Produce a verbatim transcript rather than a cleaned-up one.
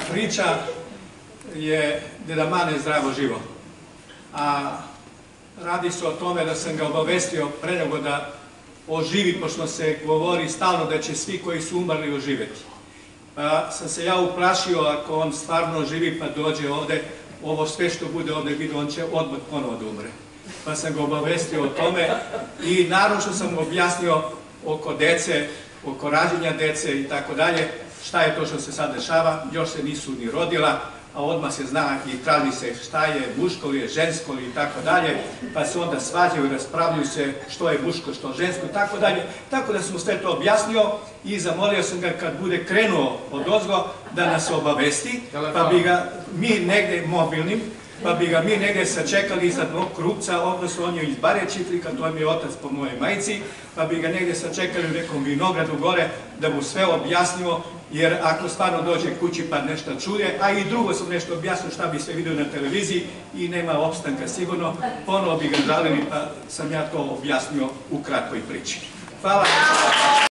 priča je Deda Mane zdravo živo. A radi se o tome da sam ga obavestio pre nego da oživi, pošto se govori stalno da će svi koji su umrli oživeti. Pa sam se ja uplašio, ako on stvarno oživi pa dođe ovde, ovo sve što bude ovde vidio, on će odmah ponovo da umre. Pa sam ga obavestio o tome i naravno što sam mu objasnio oko dece, oko rađenja dece i tako dalje, šta je to što se sad dešava, još se nisu ni rodila, a odmah se zna i traži se šta je muško li je žensko li i tako dalje, pa se onda svađaju i raspravljaju se što je muško, što žensko i tako dalje. Tako da sam mu sve to objasnio i zamolio sam ga kad bude krenuo od ozgo da nas obavesti, pa bi ga mi negde mobilnim, pa bi ga mi negde sačekali iznad mog krupca, odnosno on je iz Barečiflika, to mi je otac po mojoj majici, pa bi ga negde sačekali u nekom vinogradu gore da mu sve objasnio, jer ako stvarno dođe kući pa nešto čuje, a i drugo sam nešto objasnio šta bi sve vidio na televiziji i nema opstanka sigurno, ponovo bi ga žalili pa sam ja to objasnio u kratkoj priči. Hvala.